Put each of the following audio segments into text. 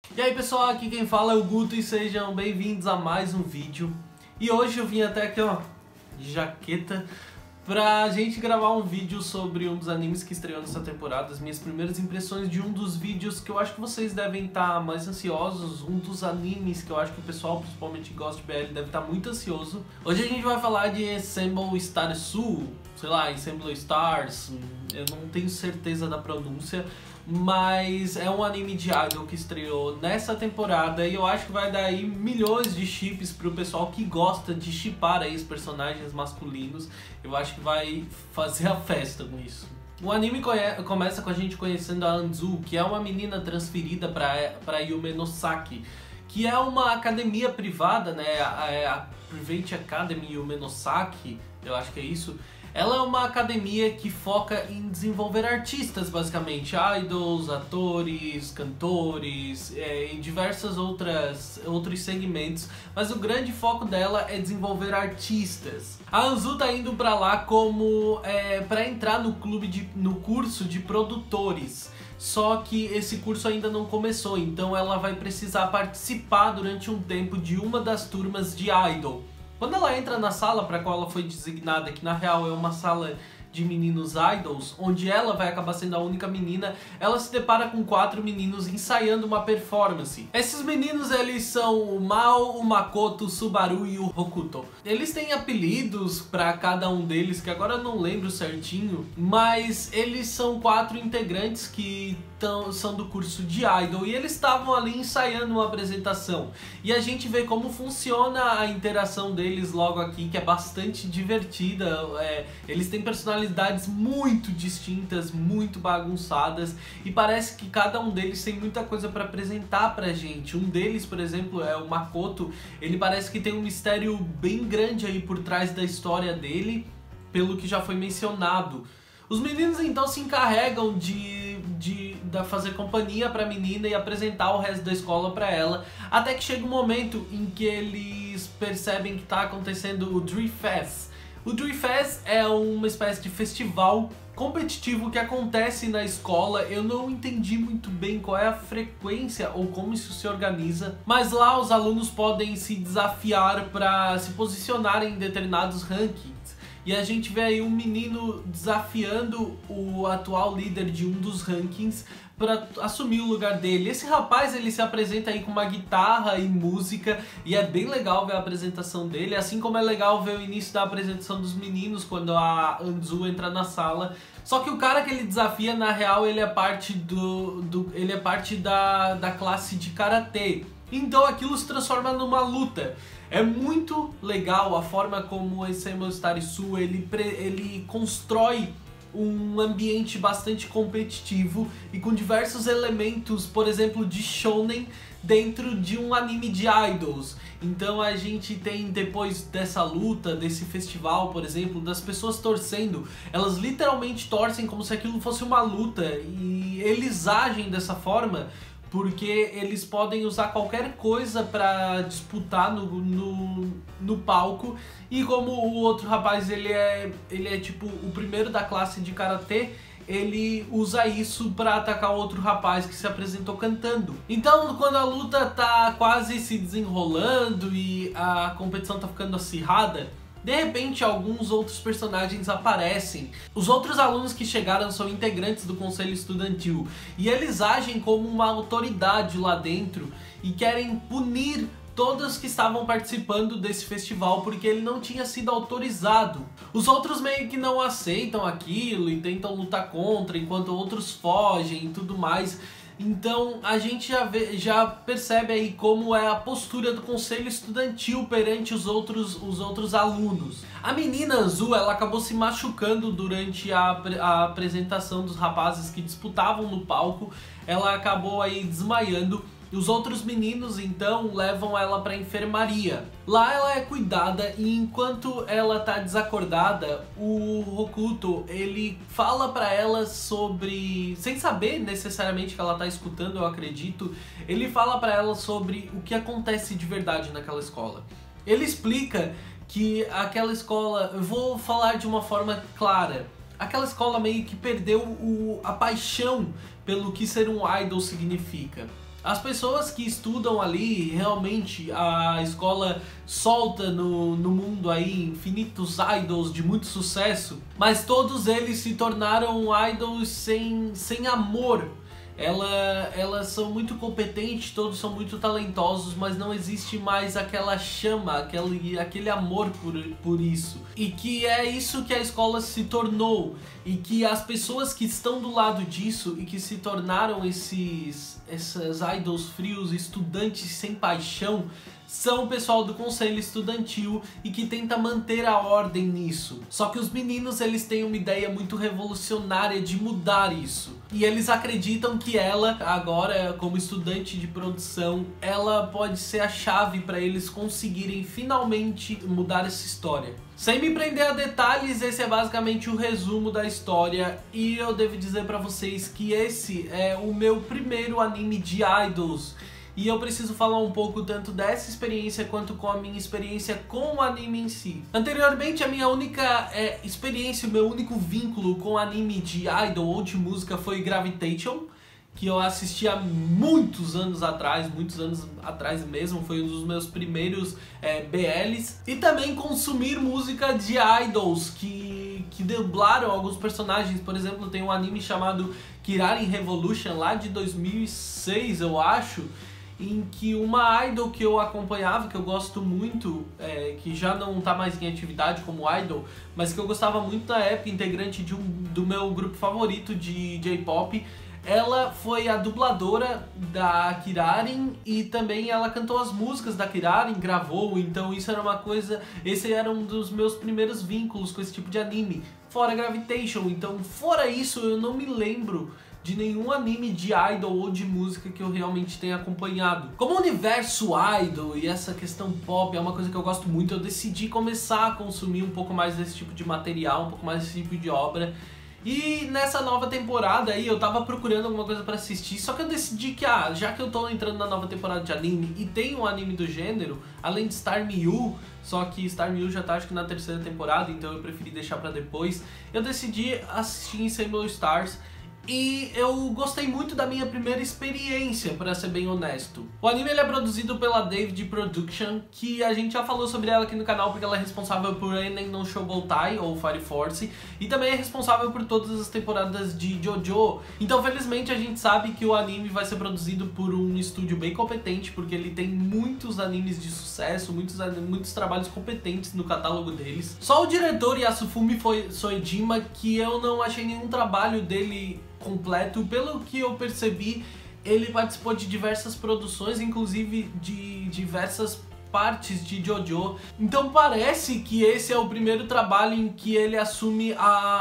E aí pessoal, aqui quem fala é o Guto e sejam bem-vindos a mais um vídeo. E hoje eu vim até aqui ó, de jaqueta, pra gente gravar um vídeo sobre um dos animes que estreou nessa temporada, as minhas primeiras impressões de um dos vídeos que eu acho que vocês devem estar mais ansiosos, um dos animes que eu acho que o pessoal, principalmente que gosta de BL, deve estar muito ansioso. Hoje a gente vai falar de Ensemble Starsu, sei lá, Ensemble Stars, eu não tenho certeza da pronúncia, mas é um anime de idol que estreou nessa temporada e eu acho que vai dar aí milhões de chips pro pessoal que gosta de shippar aí os personagens masculinos. Eu acho que vai fazer a festa com isso. O anime começa com a gente conhecendo a Anzu, que é uma menina transferida para Yume no Saki, que é uma academia privada, né? A Private Academy Yume no Saki, eu acho que é isso. Ela é uma academia que foca em desenvolver artistas, basicamente, idols, atores, cantores, e diversos outros segmentos, mas o grande foco dela é desenvolver artistas. A Anzu tá indo pra lá como para entrar no curso de produtores. Só que esse curso ainda não começou, então ela vai precisar participar durante um tempo de uma das turmas de idol. Quando ela entra na sala para a qual ela foi designada, que na real é uma sala de meninos idols, onde ela vai acabar sendo a única menina, ela se depara com 4 meninos ensaiando uma performance. Esses meninos, eles são o Mao, o Makoto, o Subaru e o Hokuto. Eles têm apelidos para cada um deles, que agora eu não lembro certinho, mas eles são 4 integrantes que são do curso de idol e eles estavam ali ensaiando uma apresentação. E a gente vê como funciona a interação deles logo aqui, que é bastante divertida. Eles têm personalidades muito distintas, muito bagunçadas, e parece que cada um deles tem muita coisa para apresentar pra gente. Um deles, por exemplo, é o Makoto. Ele parece que tem um mistério bem grande aí por trás da história dele, pelo que já foi mencionado. Os meninos então se encarregam de fazer companhia pra menina e apresentar o resto da escola pra ela, até que chega um momento em que eles percebem que tá acontecendo o Dream Fest. O Dream Fest é uma espécie de festival competitivo que acontece na escola. Eu não entendi muito bem qual é a frequência ou como isso se organiza, mas lá os alunos podem se desafiar para se posicionarem em determinados rankings. E a gente vê aí um menino desafiando o atual líder de um dos rankings para assumir o lugar dele. Esse rapaz, ele se apresenta aí com uma guitarra e música, e é bem legal ver a apresentação dele, assim como é legal ver o início da apresentação dos meninos quando a Anzu entra na sala. Só que o cara que ele desafia, na real, ele é parte da classe de karatê. Então aquilo se transforma numa luta. É muito legal a forma como o Ensemble Starsu ele constrói um ambiente bastante competitivo e com diversos elementos, por exemplo, de shonen dentro de um anime de idols. Então a gente tem, depois dessa luta, desse festival, por exemplo, das pessoas torcendo. Elas literalmente torcem como se aquilo fosse uma luta, e eles agem dessa forma porque eles podem usar qualquer coisa para disputar no palco. E como o outro rapaz ele é tipo o primeiro da classe de karatê, ele usa isso para atacar o outro rapaz que se apresentou cantando. Então, quando a luta tá quase se desenrolando e a competição tá ficando acirrada, de repente alguns outros personagens aparecem. Os outros alunos que chegaram são integrantes do conselho estudantil e eles agem como uma autoridade lá dentro e querem punir todos que estavam participando desse festival porque ele não tinha sido autorizado. Os outros meio que não aceitam aquilo e tentam lutar contra, enquanto outros fogem e tudo mais. Então a gente já percebe aí como é a postura do conselho estudantil perante os outros alunos. A menina Anzu, ela acabou se machucando durante a apresentação dos rapazes que disputavam no palco. Ela acabou aí desmaiando. Os outros meninos então levam ela para a enfermaria. Lá ela é cuidada e enquanto ela tá desacordada, o Hokuto ele fala para ela sobre, sem saber necessariamente que ela tá escutando, eu acredito, ele fala para ela sobre o que acontece de verdade naquela escola. Ele explica que aquela escola, eu vou falar de uma forma clara, aquela escola meio que perdeu a paixão pelo que ser um idol significa. As pessoas que estudam ali, realmente, a escola solta no mundo aí infinitos idols de muito sucesso, mas todos eles se tornaram idols sem amor. Elas são muito competentes, todos são muito talentosos, mas não existe mais aquela chama, aquele amor por isso. E que é isso que a escola se tornou. E que as pessoas que estão do lado disso e que se tornaram esses idols frios, estudantes sem paixão, são o pessoal do conselho estudantil e que tenta manter a ordem nisso. Só que os meninos, eles têm uma ideia muito revolucionária de mudar isso. E eles acreditam que ela, agora como estudante de produção, ela pode ser a chave para eles conseguirem finalmente mudar essa história. Sem me prender a detalhes, esse é basicamente o resumo da história, e eu devo dizer pra vocês que esse é o meu primeiro anime de idols. E eu preciso falar um pouco tanto dessa experiência quanto com a minha experiência com o anime em si. Anteriormente, a minha única experiência, o meu único vínculo com anime de idol ou de música foi Gravitation, que eu assisti há muitos anos atrás mesmo, foi um dos meus primeiros BLs. E também consumir música de idols que dublaram alguns personagens. Por exemplo, tem um anime chamado Kirarin Revolution, lá de 2006, eu acho, em que uma idol que eu acompanhava, que eu gosto muito, que já não tá mais em atividade como idol, mas que eu gostava muito na época, integrante do meu grupo favorito de J-pop, ela foi a dubladora da Kirarin e também ela cantou as músicas da Kirarin, gravou, então isso era uma coisa, esse era um dos meus primeiros vínculos com esse tipo de anime, fora Gravitation. Então fora isso eu não me lembro de nenhum anime de idol ou de música que eu realmente tenha acompanhado. Como o universo idol e essa questão pop é uma coisa que eu gosto muito, eu decidi começar a consumir um pouco mais desse tipo de material, um pouco mais desse tipo de obra. E nessa nova temporada aí eu tava procurando alguma coisa pra assistir, só que eu decidi que, já que eu tô entrando na nova temporada de anime e tem um anime do gênero, além de Star Mew, só que Star Mew já tá acho que na terceira temporada, então eu preferi deixar pra depois, eu decidi assistir Ensemble Stars. E eu gostei muito da minha primeira experiência, pra ser bem honesto. O anime ele é produzido pela David Production, que a gente já falou sobre ela aqui no canal, porque ela é responsável por Enen no Shoubotai, ou Fire Force, e também é responsável por todas as temporadas de JoJo. Então, felizmente, a gente sabe que o anime vai ser produzido por um estúdio bem competente, porque ele tem muitos animes de sucesso, muitos trabalhos competentes no catálogo deles. Só o diretor Yasufumi Soejima, que eu não achei nenhum trabalho dele completo. Pelo que eu percebi, ele participou de diversas produções, inclusive de diversas partes de JoJo. Então parece que esse é o primeiro trabalho em que ele assume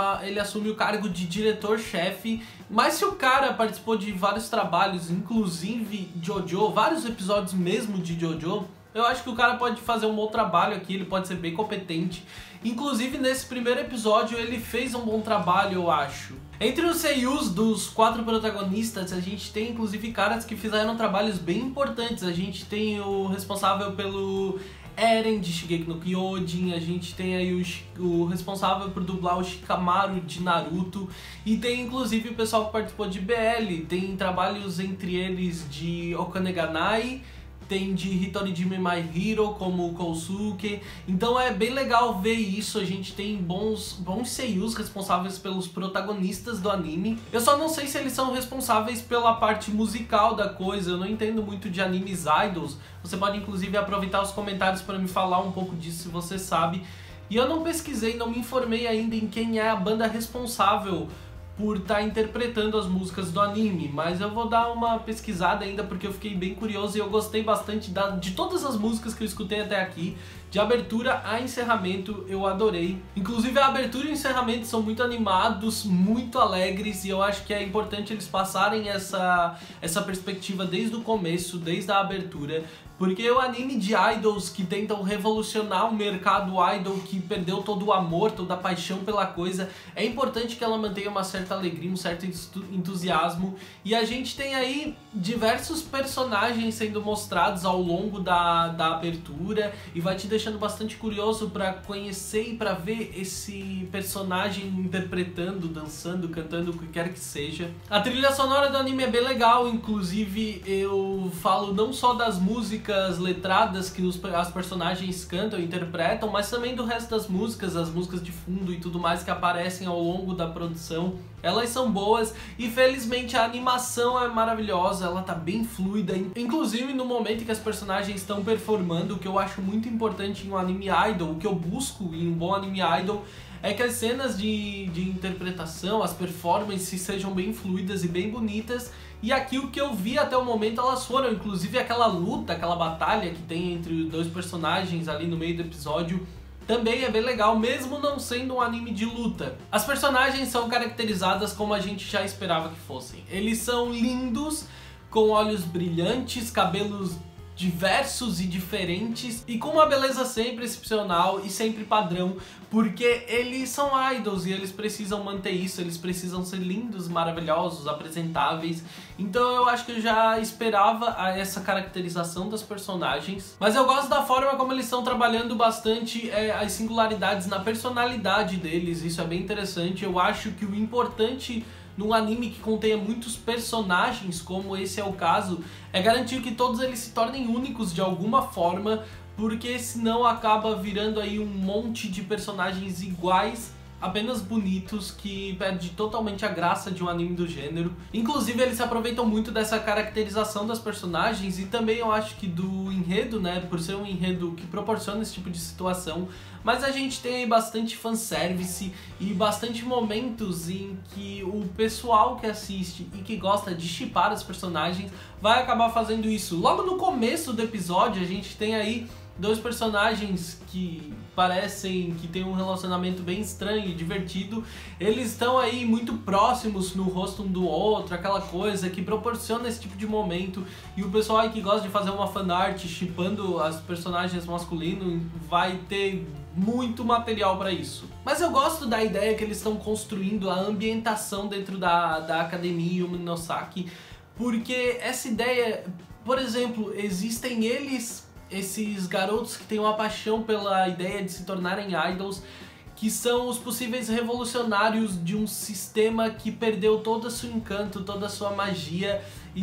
o cargo de diretor-chefe. Mas se o cara participou de vários trabalhos, inclusive JoJo, vários episódios mesmo de JoJo, eu acho que o cara pode fazer um bom trabalho aqui, ele pode ser bem competente. Inclusive nesse primeiro episódio ele fez um bom trabalho, eu acho. Entre os seiyus dos 4 protagonistas, a gente tem inclusive caras que fizeram trabalhos bem importantes. A gente tem o responsável pelo Eren de Shingeki no Kyojin, a gente tem aí o responsável por dublar o Shikamaru de Naruto, e tem inclusive o pessoal que participou de BL, tem trabalhos entre eles de Okaneganai, tem de Hitorijime My Hero, como o Kousuke. Então é bem legal ver isso, a gente tem bons seiyus responsáveis pelos protagonistas do anime. Eu só não sei se eles são responsáveis pela parte musical da coisa, eu não entendo muito de animes idols. Você pode inclusive aproveitar os comentários para me falar um pouco disso se você sabe. E eu não pesquisei, não me informei ainda em quem é a banda responsável por estar interpretando as músicas do anime, mas eu vou dar uma pesquisada ainda porque eu fiquei bem curioso e eu gostei bastante de todas as músicas que eu escutei até aqui, de abertura a encerramento, eu adorei. Inclusive a abertura e o encerramento são muito animados, muito alegres, e eu acho que é importante eles passarem essa perspectiva desde o começo, desde a abertura, Porque o anime de idols que tentam revolucionar o mercado idol, que perdeu todo o amor, toda a paixão pela coisa, é importante que ela mantenha uma certa alegria, um certo entusiasmo. E a gente tem aí diversos personagens sendo mostrados ao longo da abertura e vai te deixando bastante curioso para conhecer e para ver esse personagem interpretando, dançando, cantando, o que quer que seja. A trilha sonora do anime é bem legal, inclusive eu falo não só das músicas letradas que as personagens cantam e interpretam, mas também do resto das músicas, as músicas de fundo e tudo mais que aparecem ao longo da produção. Elas são boas e felizmente a animação é maravilhosa, ela tá bem fluida, inclusive no momento em que as personagens estão performando, o que eu acho muito importante em um anime idol, o que eu busco em um bom anime idol, é que as cenas de interpretação, as performances sejam bem fluidas e bem bonitas. E aqui o que eu vi até o momento elas foram, inclusive aquela luta, aquela batalha que tem entre os dois personagens ali no meio do episódio, também é bem legal, mesmo não sendo um anime de luta. As personagens são caracterizadas como a gente já esperava que fossem. Eles são lindos, com olhos brilhantes, cabelos diversos e diferentes e com uma beleza sempre excepcional e sempre padrão, porque eles são idols e eles precisam manter isso, eles precisam ser lindos, maravilhosos, apresentáveis. Então eu acho que eu já esperava essa caracterização das personagens, mas eu gosto da forma como eles estão trabalhando bastante as singularidades na personalidade deles. Isso é bem interessante. Eu acho que o importante num anime que contenha muitos personagens, como esse é o caso, é garantir que todos eles se tornem únicos de alguma forma, porque senão acaba virando aí um monte de personagens iguais, apenas bonitos, que perde totalmente a graça de um anime do gênero. Inclusive eles se aproveitam muito dessa caracterização das personagens e também eu acho que do enredo, né, por ser um enredo que proporciona esse tipo de situação. Mas a gente tem aí bastante fanservice e bastante momentos em que o pessoal que assiste e que gosta de shippar os personagens vai acabar fazendo isso. Logo no começo do episódio a gente tem aí dois personagens que parecem que tem um relacionamento bem estranho e divertido. Eles estão aí muito próximos no rosto um do outro, aquela coisa que proporciona esse tipo de momento. E o pessoal aí que gosta de fazer uma fanart shippando as personagens masculinos vai ter muito material para isso. Mas eu gosto da ideia que eles estão construindo a ambientação dentro da academia Yumi no Saki, porque essa ideia, por exemplo, existem esses garotos que têm uma paixão pela ideia de se tornarem idols, que são os possíveis revolucionários de um sistema que perdeu todo o seu encanto, toda a sua magia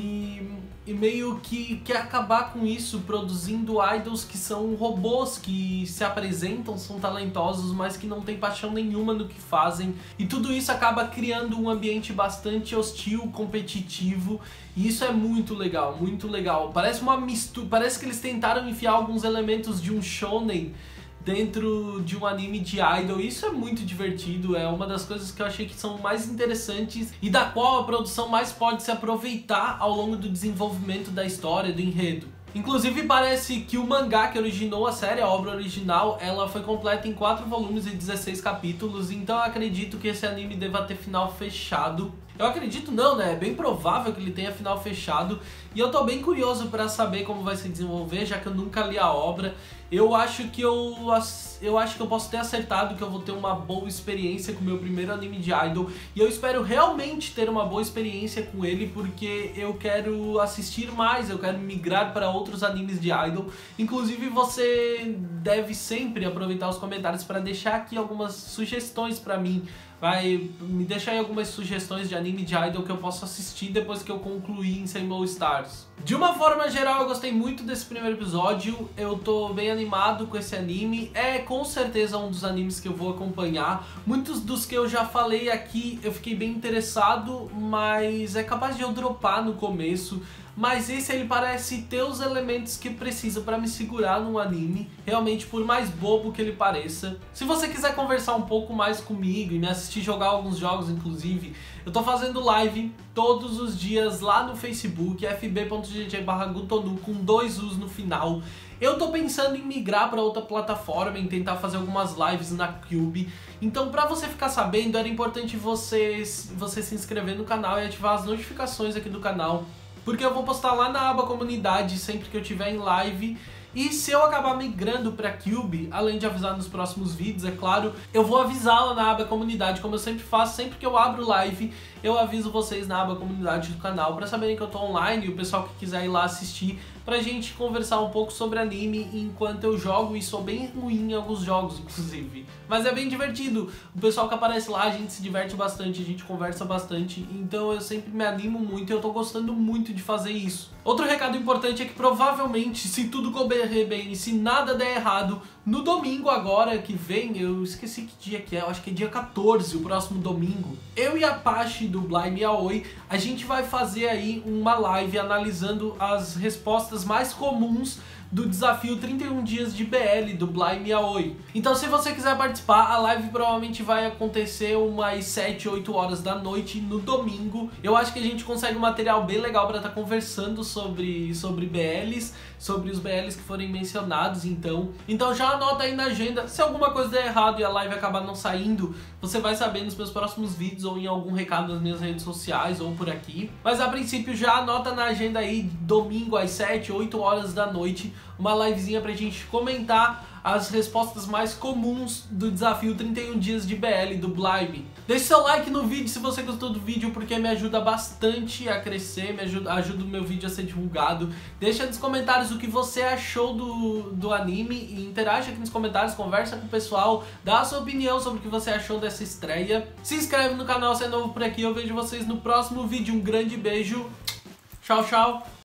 e meio que quer acabar com isso, produzindo idols que são robôs, que se apresentam, são talentosos, mas que não têm paixão nenhuma no que fazem. E tudo isso acaba criando um ambiente bastante hostil, competitivo, e isso é muito legal, muito legal. Parece uma mistura, parece que eles tentaram enfiar alguns elementos de um shonen dentro de um anime de idol. Isso é muito divertido, é uma das coisas que eu achei que são mais interessantes e da qual a produção mais pode se aproveitar ao longo do desenvolvimento da história, do enredo. Inclusive parece que o mangá que originou a série, a obra original, ela foi completa em 4 volumes e 16 capítulos, então eu acredito que esse anime deva ter final fechado. Eu acredito não, né? É bem provável que ele tenha final fechado e eu tô bem curioso pra saber como vai se desenvolver, já que eu nunca li a obra. Eu acho que eu posso ter acertado que eu vou ter uma boa experiência com o meu primeiro anime de idol e eu espero realmente ter uma boa experiência com ele, porque eu quero assistir mais, eu quero migrar para outros animes de idol. Inclusive você deve sempre aproveitar os comentários para deixar aqui algumas sugestões pra mim. Vai me deixar aí algumas sugestões de anime de idol que eu posso assistir depois que eu concluir em Rainbow Stars. De uma forma geral, eu gostei muito desse primeiro episódio, eu tô bem animado com esse anime, é com certeza um dos animes que eu vou acompanhar. Muitos dos que eu já falei aqui eu fiquei bem interessado, mas é capaz de eu dropar no começo. Mas esse ele parece ter os elementos que precisa para me segurar num anime, realmente, por mais bobo que ele pareça. Se você quiser conversar um pouco mais comigo e me assistir jogar alguns jogos, inclusive, eu tô fazendo live todos os dias lá no Facebook, fb.gg/gutonu, com 2 U's no final. Eu tô pensando em migrar para outra plataforma, em tentar fazer algumas lives na Cube. Então, para você ficar sabendo, era importante você se inscrever no canal e ativar as notificações aqui do canal, porque eu vou postar lá na aba comunidade sempre que eu tiver em live. E se eu acabar migrando para Cube, além de avisar nos próximos vídeos, é claro, eu vou avisar lá na aba comunidade, como eu sempre faço, sempre que eu abro live, eu aviso vocês na aba comunidade do canal, para saberem que eu tô online e o pessoal que quiser ir lá assistir, pra gente conversar um pouco sobre anime enquanto eu jogo, e sou bem ruim em alguns jogos, inclusive. Mas é bem divertido, o pessoal que aparece lá, a gente se diverte bastante, a gente conversa bastante, então eu sempre me animo muito e eu tô gostando muito de fazer isso. Outro recado importante é que provavelmente, se tudo correr bem e se nada der errado, no domingo agora que vem, eu esqueci que dia que é, eu acho que é dia 14, o próximo domingo, eu e a Pachi do Bly Yaoi, a gente vai fazer aí uma live analisando as respostas mais comuns do desafio 31 dias de BL do Bly Yaoi. Então se você quiser participar, a live provavelmente vai acontecer umas 7, 8 horas da noite no domingo. Eu acho que a gente consegue um material bem legal para estar conversando sobre BLs, sobre os BLs que forem mencionados, então já anota aí na agenda. Se alguma coisa der errado e a live acabar não saindo, você vai saber nos meus próximos vídeos ou em algum recado nas minhas redes sociais ou por aqui. Mas a princípio já anota na agenda aí, domingo às 7, 8 horas da noite, uma livezinha pra gente comentar as respostas mais comuns do desafio 31 dias de BL do Bly. Deixe seu like no vídeo se você gostou do vídeo, porque me ajuda bastante a crescer, ajuda o meu vídeo a ser divulgado. Deixa nos comentários o que você achou do anime e interaja aqui nos comentários, conversa com o pessoal, dá a sua opinião sobre o que você achou dessa estreia. Se inscreve no canal se é novo por aqui, eu vejo vocês no próximo vídeo. Um grande beijo, tchau, tchau!